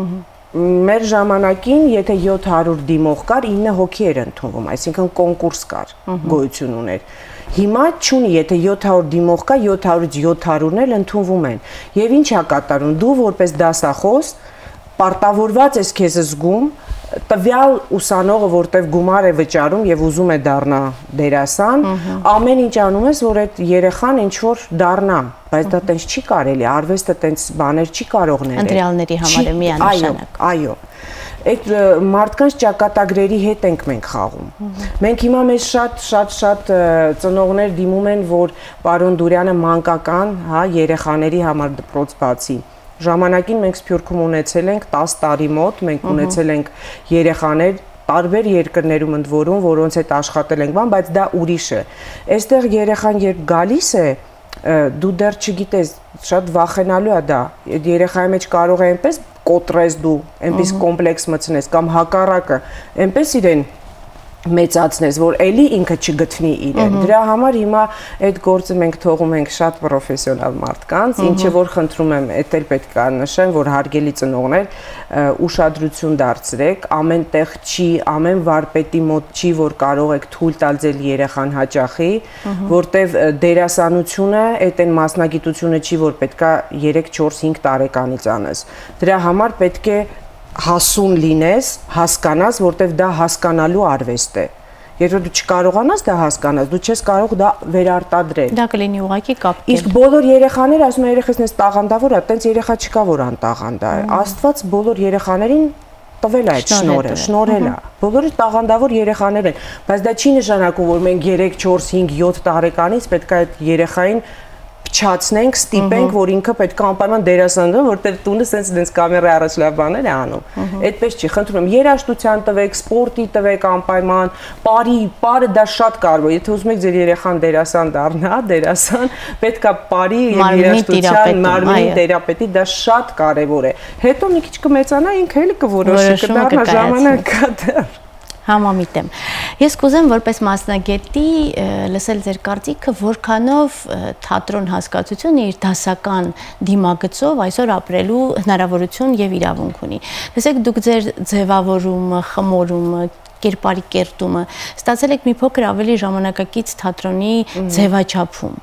Մեր ժամանակին, եթե յոթ հարյուր դիմող կար, ինը հոգի էր ընդունվում, այսինքն կոնկուրս կար, գոյություն ուներ։ Հիմա չունի, եթե յոթ հարյուր դիմող կա, յոթ հարյուրից յոթ հարյուրն էլ ընդունվում են։ Եվ ինչ է կատարում, դու որպես դասախոս պարտավորված ես քեզ զգում տվյալ ուսանողը, որտեվ գումար է վճարում եւ ուզում է դառնա դերասան, ամեն ինչ անում ես, որ այդ երեխան ինչ որ դառնա, բայց դա տենց չի կարելի, արվեստը տենց բաներ չի կարող ներել։ Ընտրյալների համար է միանշանակ։ Այո, այո։ Այդ մարդկանց ճակատագրերի հետ ենք մենք խաղում։ Մենք հիմա մեզ շատ շատ շատ ծնողներ դիմում են, որ պարոն Դուրյանը մանկական, հա, երեխաների համար դպրոց բացի։ Ժամանակին մենք Սփյուռքում ունեցել ենք տասը տարի մոտ, մենք ունեցել ենք երեխաներ տարբեր երկրներում ընդ որում, որոնց հետ աշխատել ենք, բայց դա ուրիշ է։ Այստեղ երեխան երբ գալիս է, դու դեռ չգիտես, շատ վախենալու է դա։ Այդ երեխայի մեջ կարող է այնպես կոտրես դու, այնպես կոմպլեքս մտցնես կամ հակառակը, այնպես իրեն մեծացնես, որ էլի ինքը չգտնի իրեն։ Դրա համար հիմա այդ գործը մենք թողում ենք շատ պրոֆեսիոնալ մարդկանց, ինչը որ խնդրում եմ, էդ էլ պետք է նշեմ, որ հարգելի ծնողներ, ուշադրություն դարձրեք, ամեն տեղ չի, ամեն վարպետի մոտ չի, որ կարող եք թույլ տալ ձեր երեխան հաճախի, որտեվ դերասանությունը այդ այն մասնագիտությունը չի, որ պետքա երեք, չորս, հինգ տարեկանից անես։ Դրա համար պետք է հասուն լինես, հասկանաս, որտեվ դա հասկանալու արվեստ է։ Երբ դու չկարողանաս դա հասկանալ, դու չես կարող դա վերարտադրել։ Դա կլինի ուղղակի կապկել։ Իսկ բոլոր երեխաները ասում են երեխան էս տաղանդավոր է, տենց երեխա չկա, որ անտաղանդ է։ Աստված բոլոր երեխաներին տվել է այդ շնորհը, շնորհել է։ Բոլորը տաղանդավոր երեխաներ են, բայց դա չի նշանակում, որ մենք երեք, չորս, հինգ, յոթ տարեկանից պետք է այդ երեխային փչացնենք, ստիպենք, որ ինքը պետք է անպայման դերասան դառնա, որտեղ տունը սենց դենց կամերայի առաջ լավ բաներ է անում։ Այդպես չի, խնդրում եմ, երաժշտության տվեք, սպորտի տվեք անպայման, բարի, բարը դա շատ կարևոր է։ Եթե ուզում եք ձեր երեխան դերասան դառնա, դերասան, պետք է բարի եւ երաժշտության մարմնի թերապետի, դա շատ կարևոր է։ Հետո մի քիչ կմեծանա, ինքը էլի կորոշի, կդառնա ժամանակա դեռ։ Համամիտ եմ։ Ես կուզեմ որպես մասնագետի լսել ձեր կարծիքը, որքանով թատրոն հասկացությունը իր դասական դիմագծով այսօր ապրելու հնարավորություն եւ իրավունք ունի։ Տեսեք, դուք ձեր ձևավորումը, խմորումը, կերպարի կերտումը ստացել եք մի փոքր ավելի ժամանակակից թատրոնի ձևաչափում։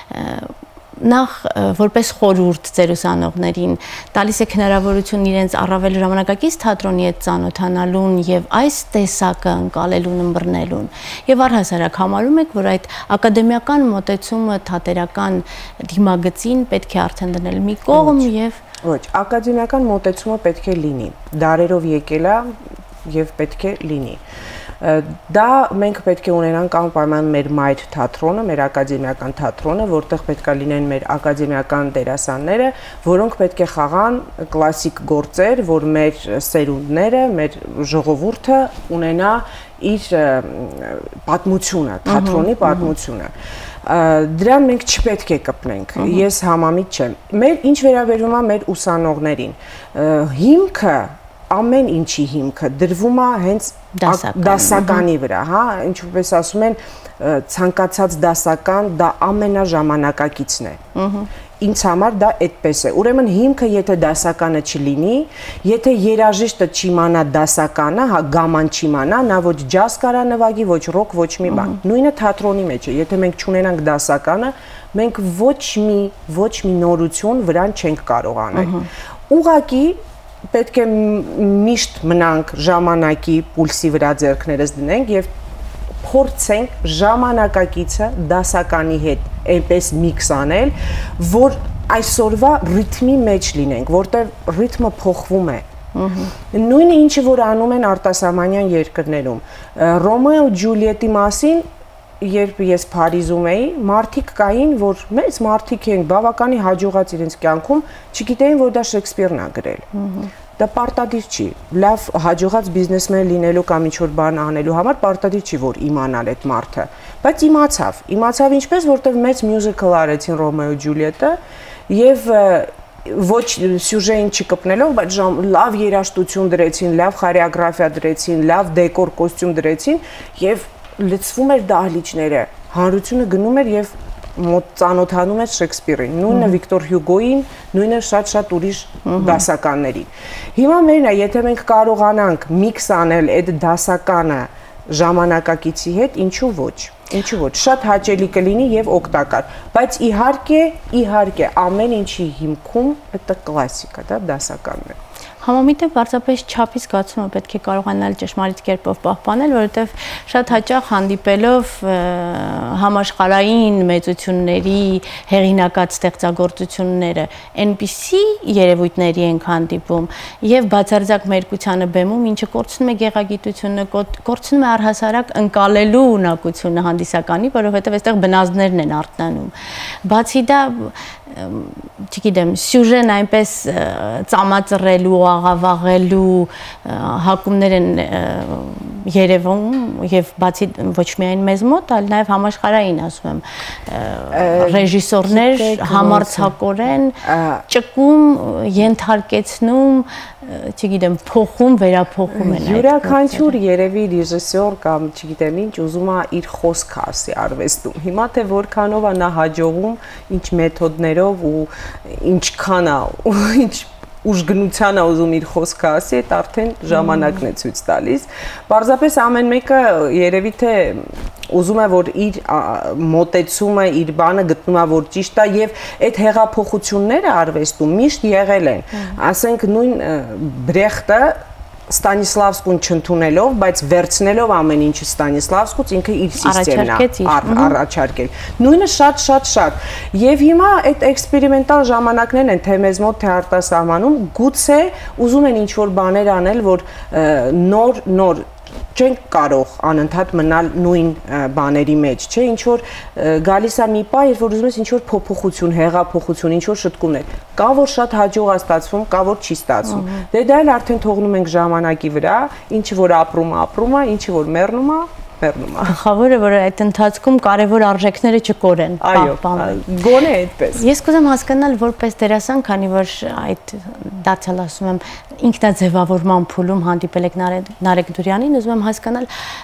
Նախ որպես խորհուրդ ձեր ուսանողներին տալիս եք հնարավորություն իրենց առավել ժամանակակից թատրոնի հետ ծանոթանալուն եւ այս տեսակը ընկալելուն, ըմբռնելուն եւ առհասարակ համարում եք, որ այդ ակադեմիական մոտեցումը թատերական դիմագծին պետք է արդեն դնել մի կողմ եւ ոչ, ակադեմիական մոտեցումը պետք է լինի, դարերով եկել է եւ պետք է լինի։ Դա մենք պետք է ունենանք անպայման մեր մայր թատրոնը, մեր ակադեմիական թատրոնը, որտեղ պետք է լինեն մեր ակադեմիական դերասանները, որոնք պետք է խաղան կլասիկ գործեր, որ մեր սերունդները, մեր ժողովուրդը ունենա իր պատմությունը, թատրոնի պատմությունը։ Դրան մենք չպետք է կպնենք, ես համամիտ չեմ։ Մեր ինչ վերաբերում է մեր ուսանողներին, հիմքը ամեն ինչի հիմքը դրվում է հենց դասականի վրա, հա, ինչպես ասում են, ցանկացած դասական դա ամենաժամանակակիցն է։ Ինձ համար դա այդպես է։ Ուրեմն հիմքը եթե դասականը չլինի, եթե երաժիշտը չիմանա դասականը, հա, գաման չիմանա, նա ոչ ջազ կարա նվագի, ոչ ռոք, ոչ մի բան։ Նույնը թատրոնի մեջ է։ Եթե մենք չունենանք դասականը, մենք ոչ մի ոչ մի նորություն վրան չենք կարող անել։ Ուղղակի պետք է միշտ մնանք ժամանակի պուլսի վրա ձեռքներս դնենք եւ փորձենք ժամանակակիցը դասականի հետ այնպես միքս անել, որ այսօրվա ռիթմի մեջ լինենք, որտեղ ռիթմը փոխվում է։ Նույնը ինչը որ անում են արտասահմանյան երկրներում։ Ռոմեո ու Ջուլիետի մասին երբ ես Փարիզում էի, մարդիկ կային, որ մեծ մարդիկ էին, բավականի հաջողած իրենց կյանքում, չգիտեին, որ դա Շեքսպիրն է գրել։ դա պարտադիր չի։ Լավ հաջողած բիզնեսմեն լինելու կամ ինչ-որ բան անելու համար պարտադիր չի, որ իմանալ այդ մարդը, բայց իմացավ։ Իմացավ ինչպես, որտեղ մեծ մյուզիկլ արեցին Ռոմեո ու Ջուլիետը եւ ոչ սյուժեին չկպնելով, բայց լավ երաժշտություն դրեցին, լավ խորեոգրաֆիա դրեցին, լավ դեկոր, կոստյում դրեցին եւ լցվում էր դահլիճները։ Հանրությունը գնում էր եւ մոտ ծանոթանում էր Շեքսպիրին, նույնը Վիկտոր Հյուգոին, նույնը շատ-շատ ուրիշ դասականներին։ Հիմա մերն է, եթե մենք կարողանանք միքս անել այդ դասականը ժամանակակիցի հետ, ինչու ոչ։ Ինչու ոչ, շատ հաճելի կլինի եւ օգտակար, բայց իհարկե, իհարկե ամեն ինչի հիմքում դա կլասիկա, դա դասականն է։ Համամիտը պարզապես չափի զգացումը պետք է կարողանալ ճշմարիտ կերպով պահպանել, որովհետև շատ հաճախ հանդիպելով համաշխարհային մեծությունների հեղինակած ստեղծագործությունները այնպիսի երևույթների ենք հանդիպում եւ բացարձակ մերկությանը բեմում, ինչը կորցնում է գեղագիտությունը, կորցնում է առհասարակ ընկալելու ունակությունը հանդիսականի, որովհետև այստեղ բնազդներն են արթնանում։ Բացի դա, չգիտեմ, սյուժեն այնպես ծամածռելու, աղավաղելու հակումներ են երևում եւ բացի ոչ միայն մեզ մոտ, այլ նաեւ համաշխարհային, ասում եմ, ռեժիսորներ համարձակորեն ճկում, ենթարկեցնում, չգիտեմ, փոխում, վերափոխում են այդ։ Յուրաքանչյուր երևի ռեժիսոր կամ չգիտեմ ինչ ուզում է իր խոսքը ասի արվեստում։ Հիմա թե որքանով է նա հաջողում, ինչ մեթոդներով ու ինչքան է, ինչ ուժգնության է ուզում իր խոսքը ասի, այդ արդեն ժամանակն է ցույց տալիս։ Պարզապես ամեն մեկը երևի թե ուզում է, որ իր մոտեցումը, իր բանը գտնում է, որ ճիշտ է եւ այդ հեղափոխությունները արվեստում միշտ եղել են։ Ասենք նույն Բրեխտը Ստանիսլավսկուն չընդունելով, բայց վերցնելով ամեն ինչը Ստանիսլավսկուց ինքը իր սիստեմն է առաջարկել։ Նույնը շատ-շատ-շատ։ Եվ հիմա այդ էքսպերիմենտալ ժամանակներն են թե մեզ մոտ, թե արտասահմանում, գուցե ուզում են ինչ-որ բաներ անել, որ նոր նոր չենք կարող անընդհատ մնալ նույն բաների մեջ, չէ, ինչ որ գալիս է մի պահ, երբ որ ուզում ես ինչ որ փոփոխություն, հեղափոխություն, ինչ որ շտկումներ, կա որ շատ հաջող է ստացվում, կա որ չի ստացվում։ Դե դա էլ արդեն թողնում ենք ժամանակի վրա, ինչը որ ապրում է, ապրում է, ինչը որ մեռնում է, մեռնում է։ Գլխավորը, որ այդ ընթացքում կարևոր արժեքները չկորեն, պահպանվեն։ Գոնե այդպես։ Ես կուզեմ հասկանալ որպես դերասան, քանի որ այդ դարձյալ ասում եմ ինքնաձևավորման փուլում հանդիպել եք Նարեկ Դուրյանին, ուզում եմ հասկանալ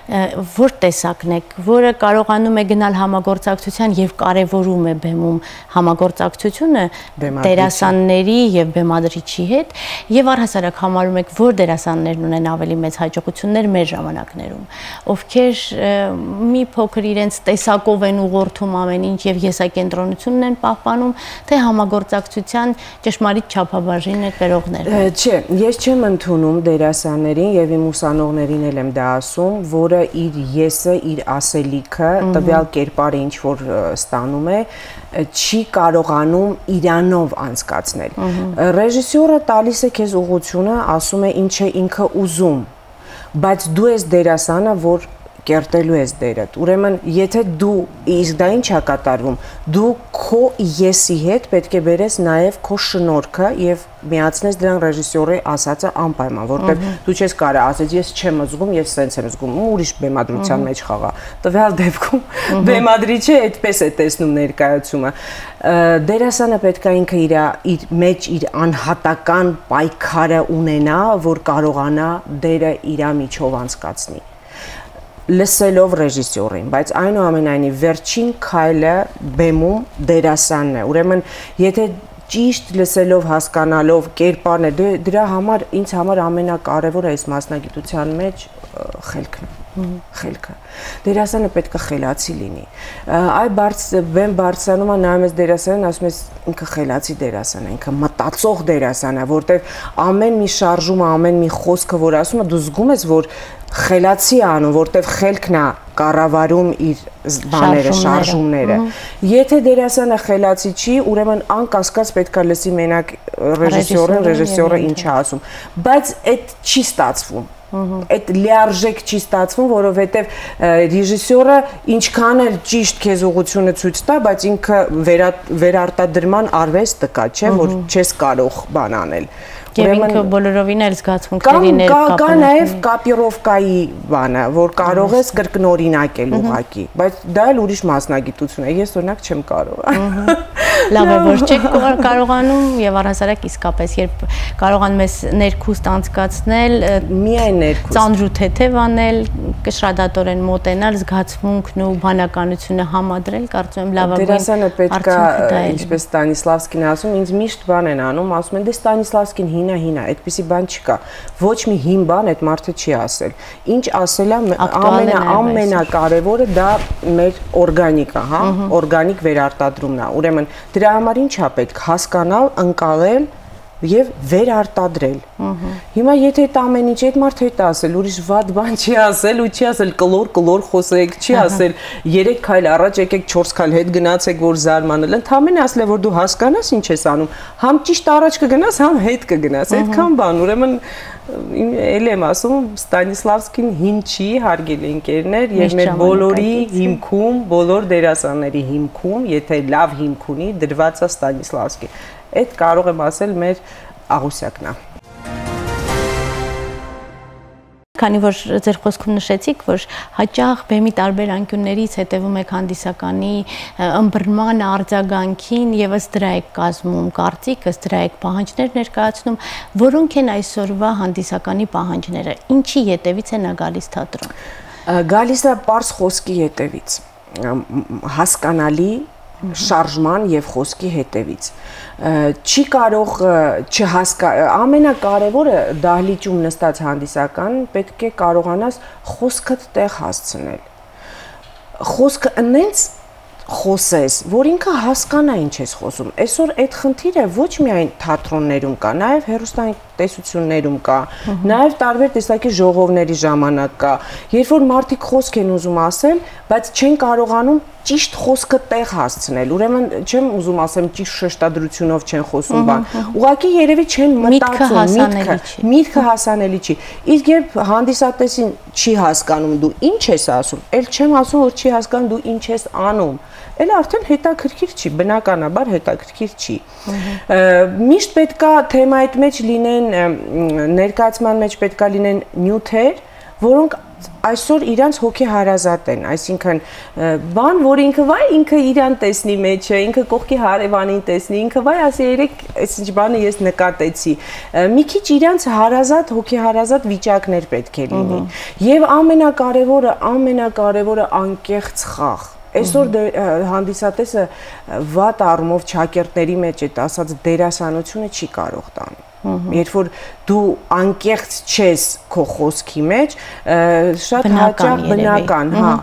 որ տեսակն եք, որը կարողանում է գնալ համագործակցության եւ կարևորում է բեմում համագործակցությունը դերասանների եւ բեմադրիչի հետ եւ առհասարակ համարում եք, որ դերասաններն ունեն ավելի մեծ հաջողություններ մեր ժամանակներում, ովքեր մի փոքր իրենց տեսակով են ուղղորդում ամեն ինչ եւ եսակենտրոնությունն են պահպանում, թե համագործակցության ճշմարիտ չափաբաժին է կրողները։ Չէ, ես չեմ ընդունում դերասաններին եւ իմ ուսանողներին էլ եմ դա ասում, որը իր եսը, իր ասելիքը, տվյալ կերպարը ինչ որ ստանում է, չի կարողանում իրանով անցկացնել։ Ռեժիսորը տալիս է քեզ ուղղությունը, ասում է ինչ է ինքը ուզում, բայց դու ես դերասանը, որ կերտելու ես դերդ։ Ուրեմն, եթե դու իսկ դա ինչ է կատարվում, դու քո եսի հետ պետք է բերես նաև քո շնորհքը եւ միացնես դրան ռեժիսորի ասածը անպայման, որտեղ դու չես կարող ասես ես չեմ զգում, ես սենց եմ զգում, ուրիշ բեմադրության մեջ խաղա։ Տվյալ դեպքում բեմադրիչը այդպես է տեսնում ներկայացումը։ Դերասանը պետք է ինքը իր իր մեջ իր անհատական պայքարը ունենա, որ կարողանա դերը իր միջով անցկացնի։ Լսելով ռեժիսորին, բայց այնուամենայնիվ վերջին քայլը բեմում դերասանն է։ Ուրեմն, եթե ճիշտ լսելով, հասկանալով, կերպարն է, դրա համար ինձ համար ամենակարևորը այս մասնագիտության մեջ խելքն է։ Խելքը։ Դերասանը պետք է խելացի լինի։ Այ բեմ բարձրանում է նայում ես դերասանին, ասում ես ինքը խելացի դերասան է, ինքը մտածող դերասան է, որտեղ ամեն մի շարժումը, ամեն մի խոսքը, որ ասում է, դու զգում ես, որ խելացի է անում, որտեղ խելքն է կառավարում իր բաները, շարժումները։ Եթե դերասանը խելացի չի, ուրեմն անկասկած պետք է լսի մենակ ռեժիսորին, ռեժիսորը ինչ է ասում, բայց այդ չի ստացվում։ Այդ լիարժեք չի ստացվում, որովհետև ռեժիսորը ինչքան էլ ճիշտ քեզ ուղղությունը ցույց տա, բայց ինքը վերարտադրման արվեստը կա, չէ, որ չես կարող բան անել։ Եվ ինքը բոլորովին էլ զգացմունքների ներկապը։ Կա նաև կոպիրովկայի բանը, որ կարող ես կրկնօրինակել ուղղակի, բայց դա էլ ուրիշ մասնագիտություն է, ես օրինակ չեմ կարող։ Լավ է, որ չեք կարողանում եւ առհասարակ իսկապես, երբ կարողանում ես ներքուստ անցկացնել, միայն ներքուստ, ծանր ու թեթև անել, կշռադատորեն մոտենալ, զգացմունքն ու բանականությունը համադրել, կարծում եմ լավագույն դերասանը պետք է, ինչպես Ստանիսլավսկին ասում, ինձ միշտ բան են անում, ասում են դե Ստանիսլավսկին հինա հինա, այդպիսի բան չկա։ Ոչ մի հին բան այդ մարդը չի ասել։ Ինչ ասել է, ամենակարևորը դա մեր օրգանիկա, հա, օրգանիկ վերարտադրումն է։ Ուրեմն դրա համար ինչ է պետք հասկանալ, ընկալել եւ վերարտադրել։ Հիմա եթե այդ ամեն ինչ այդ մարդը հետ ասել, ուրիշ վատ բան չի ասել ու չի ասել կլոր կլոր խոսեք, չի ասել երեք քայլ առաջ եկեք չորս քայլ հետ գնացեք որ զարմանալ, ընդհանրապես ասել է որ դու հասկանաս ինչ ես անում, համ ճիշտ առաջ կգնաս, համ հետ կգնաս, այդքան բան, ուրեմն էլ եմ ասում Ստանիսլավսկին հին չի, հարգելի ընկերներ, եւ մեր բոլորի հիմքում, բոլոր դերասանների հիմքում, եթե լավ հիմք ունի, դրված է Ստանիսլավսկին։ Այդ կարող եմ ասել մեր աղյուսակն է։ Քանի որ ձեր խոսքում նշեցիք, որ հաճախ բեմի տարբեր անկյուններից հետևում եք հանդիսականի ըմբռնման արձագանքին եւ ըստ դրա եք կազմում կարծիք, ըստ դրա եք պահանջներ ներկայացնում, որոնք են այսօրվա հանդիսականի պահանջները, ինչի ետևից է նա գալիս թատրոն։ Գալիս է պարզ խոսքի ետևից, հասկանալի շարժման եւ խոսքի հետևից չի կարող չհասկա ամենակարևորը դահլիճում նստած հանդիսական պետք է կարողանաս խոսքդ տեղ հասցնել խոսքը ինձ խոսես որ ինքը հասկանա ինչ ես խոսում այսօր այդ խնդիրը ոչ միայն թատրոններում կա նաեւ հեռուստատեսություններում կա նաեւ տարբեր տեսակի ժողովների ժամանակ կա երբ որ մարդիկ խոսք են ուզում ասել բայց չեն կարողանում ճիշտ խոսքը տեղ հասցնել ուրեմն չեմ ուզում ասեմ ճիշտ շեշտադրությունով չեն խոսում բան ուղղակի երևի չեն մտածում միտքը միտքը հասանելի չի իսկ երբ հանդիսատեսին չի հասկանում դու ինչ ես ասում ել չեմ ասում որ չի հասկանում դու ինչ ես անում Էլ արդեն հետաքրքիր չի, բնականաբար հետաքրքիր չի։ Միշտ պետքա թեմայիդ մեջ լինեն, ներկայացման մեջ պետքա լինեն նյութեր, որոնք այսօր իրանց հոգի հարազատ են, այսինքն բան, որ ինքը վայ ինքը իրան տեսնի մեջը, ինքը կողքի հարևանին տեսնի, ինքը վայ ասի երեք այս ինչ բանը ես նկատեցի։ Մի քիչ իրանց հարազատ, հոգի հարազատ վիճակներ պետք է լինի։ Եվ ամենակարևորը, ամենակարևորը անկեղծ խաղ Այսօր հանդիսատեսը վատ առումով ճակերտների մեջ այդ ասած դերասանությունը չի կարող տանել։ Երբ որ դու անկեղծ չես քո խոսքի մեջ, շատ հաճախ բնական, հա,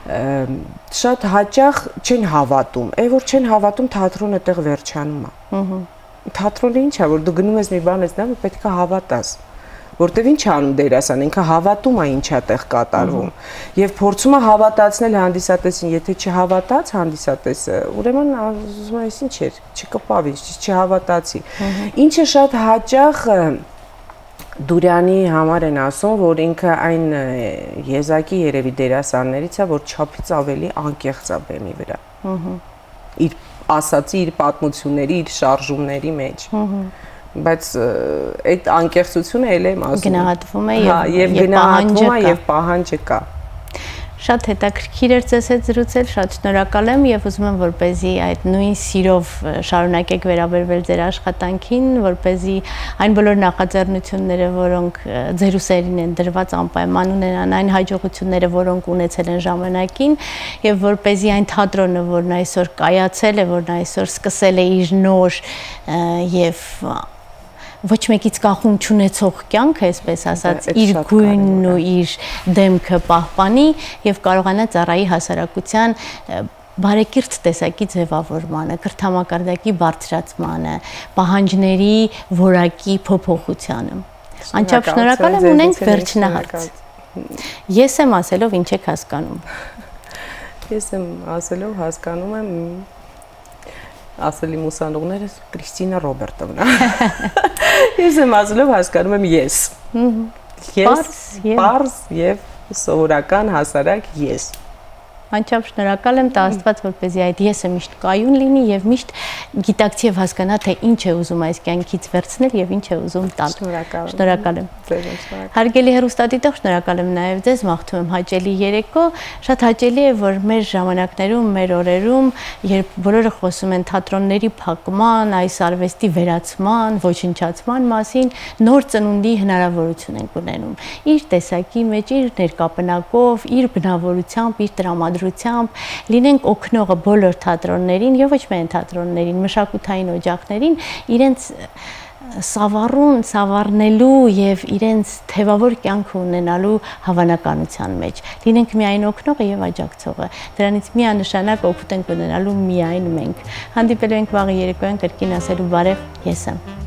շատ հաճախ չեն հավատում, այ որ չեն հավատում թատրոնը տեղ վերջանում է։ Թատրոնը ինչ է, որ դու գնում ես մի բան ես նայում, պետք է հավատաս։ Որտեվ ինչ անում դերասան, ինքը հավատում է ինչա տեղ կատարվում եւ փորձում է հավատացնել հանդիսատեսին, եթե չհավատաց հանդիսատեսը, ուրեմն ուզում է ինչ էր, չկպավ ինչ, չհավատացի։ Ինչը շատ հաճախ Դուրյանի համար են ասում, որ ինքը այն եզակի երևի դերասաններից է, որ չափից ավելի անկեղծ է բեմի վրա։ Իր ասացի, իր պատմությունների, իր շարժումների մեջ։ Բայց այդ անկեղծությունը էլ եմ ասում գնահատվում է եւ գնահատվում է եւ պահանջը կա Շատ հետաքրքիր էր ձեզ հետ զրուցել, շատ շնորհակալ եմ եւ ուզում եմ որպեսզի այդ նույն սիրով շարունակեք վերաբերվել ձեր աշխատանքին, որպեսզի այն բոլոր նախաձեռնությունները, որոնք ձեր ուսերին են դրված անպայման ունենան այն հաջողությունները, որոնք ունեցել են ժամանակին եւ որպեսզի այն թատրոնը, որն այսօր կայացել է, որն այսօր սկսել է իր նոր եւ ոչ մեկից կախում չունեցող կյանքը, այսպես ասած, իր գույնն ու իր դեմքը պահպանի եւ կարողանա ծառայի հասարակության բարեկիրթ տեսակի ձևավորմանը, կրթամակարդակի բարձրացմանը, պահանջների որակի փոփոխությանը։ Անչափ շնորհակալ եմ, ունենք վերջնահարց։ Ես եմ ասելով ինչ եք հասկանում։ Ես եմ ասելով հասկանում եմ ասելի մուսանողներս Կրիստինա Ռոբերտովնա։ Ես եմ ասելով հասկանում եմ ես։ Ես, պարզ եւ սովորական հասարակ ես։ Անչափ շնորհակալ եմ, տա Աստված, որպեսզի այդ եսը միշտ կայուն լինի եւ միշտ գիտակցի եւ հասկանա, թե ինչ է ուզում այս կյանքից վերցնել եւ ինչ է ուզում տալ։ Շնորհակալ եմ։ Հարգելի հեռուստադիտող, շնորհակալ եմ նաեւ ձեզ, մաղթում եմ հաճելի երեկո։ Շատ հաճելի է, որ մեր ժամանակներում, մեր օրերում, երբ բոլորը խոսում են թատրոնների փակման, այս արվեստի վերացման, ոչնչացման մասին, նոր ծնունդի հնարավորություն ենք ունենում։ Իր տեսակի մեջ, իր ներկապնակով, իր բնավորությամբ, իր տրամադրությամբ լինենք օգնողը բոլոր թատրոններին եւ ոչ միայն թատրոններին, մշակութային օջախներին, իրենց սավառուն, սավառնելու եւ իրենց թևավոր կյանք ունենալու հավանականության մեջ։ Լինենք միայն օգնողը եւ աջակցողը։ Դրանից միանշանակ օգուտ ենք ունենալու միայն մենք։ Հանդիպելու ենք վաղը երեկոյան կրկին ասելու բարև, ես եմ։